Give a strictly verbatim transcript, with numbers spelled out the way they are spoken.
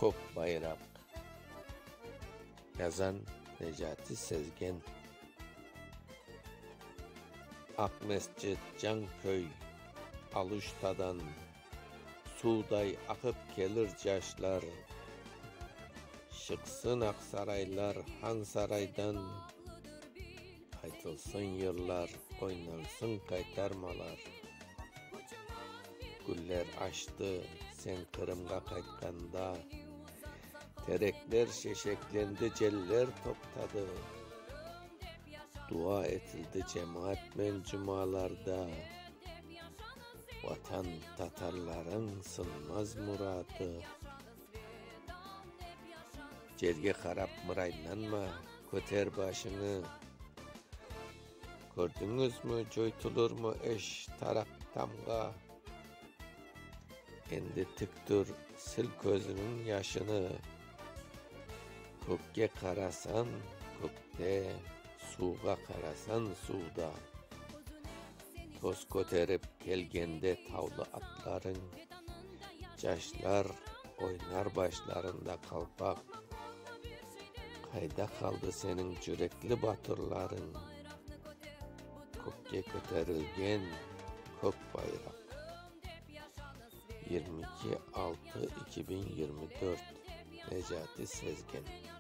Kok Bayrak. Yazan Necati Sezgen. Akmescit Canköy Aluştadan suday akıp gelir yaşlar. Çıksın Aksaraylar Han Saraydan, aytılsın yıllar, oynansın kaytarmalar. Güller açtı sen Kırım'a kaytkanda, terekler şeşeklendi, celler toptadı. Dua etildi cemaat men cumalarda, vatan Tatarların sınmaz muradı. Cerge karap mıraylanma, köter başını. Gördünüz mü coytulur mu eş tarak tamga? Endi tıktır sil gözünün yaşını. Kökke karasan kökte, suğa karasan suda. Toz köterip gelgende tavlı atların, yaşlar oynar başlarında kalpak. Kayda kaldı senin cürekli batırların, kökke köterilgen kök bayrak. yirmi iki altı iki bin yirmi dört Necati Sezgen.